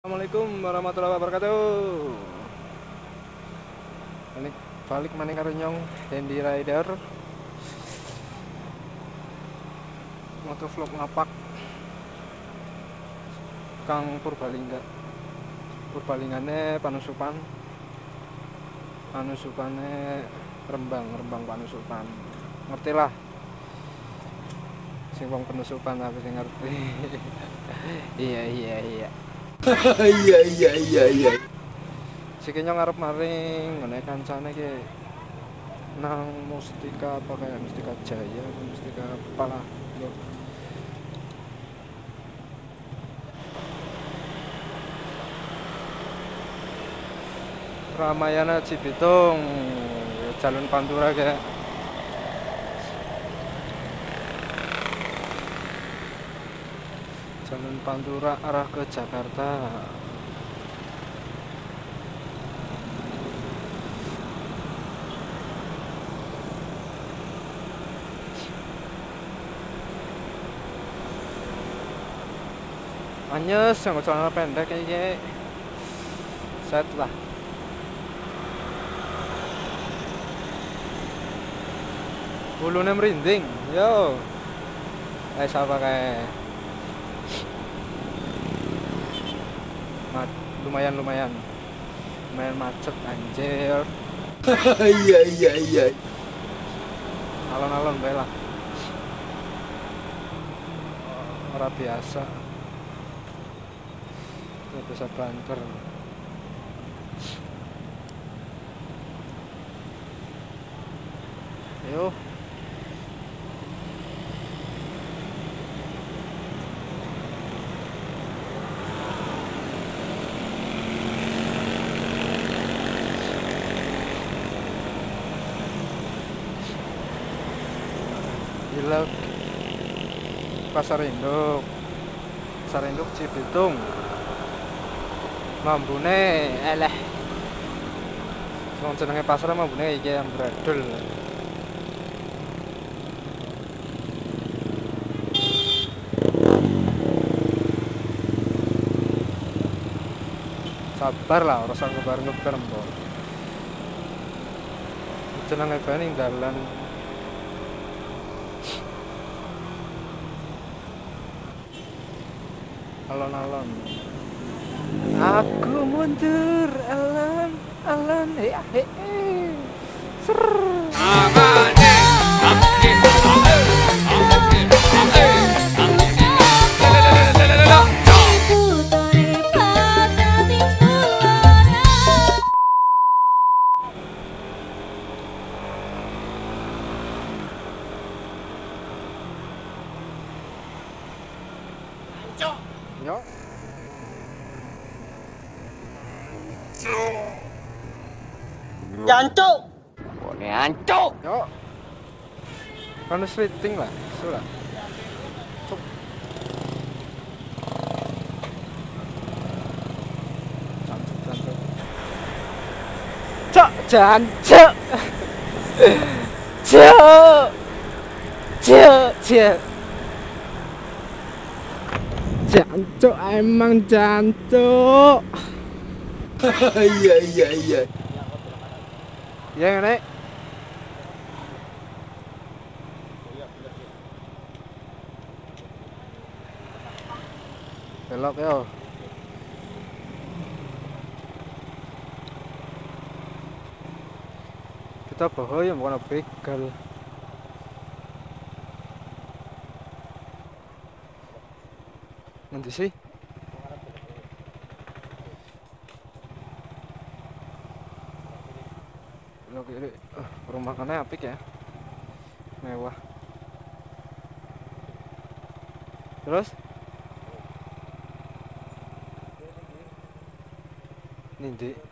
Assalamualaikum warahmatullahi wabarakatuh. Balik maning karo nyong Handy Rider. Motovlog ngapak Kang Purbalingga. Purbalingane Panusupan. Panusupane Rembang Panusupan. Ngerti lah. Sing wong Panusupan tapi sing ngerti. Iya. Iya. Siki nyong ngarep maring ngene kancane ki nang Mustika apa kayak Mustika Jaya, Mustika Kepala. Ramayana Cibitung, Jalur Pantura kayak. Jalur Pantura arah ke Jakarta. Anyes yang celana pendek kayak set lah. Bulunya merinding, yo. Siapa kayak lumayan macet anjir. Iya. Alon-alon bae lah. Ora biasa. Bisa banter. Ayo. Gila. Pasar Induk Cibitung. Mambune eleh. Wong jenenge pasar mambune iki amburadul. Sabar lah, ora usah ngebar-ngebar mbok. Jenenge bae ning dalan. Alon-alon. Aku mundur alon ser. Yo. Jancuk. Jancuk. Yo. Kan rating lah, sudah. Cuk. Jancuk. Cuk, jancuk. Cuk. Jancuk emang jancuk. Iya. Ya ngene. Belok yo. Kita bahaya bukan begal. Nanti sih. Oke, perumahannya apik ya, mewah. Terus Nindi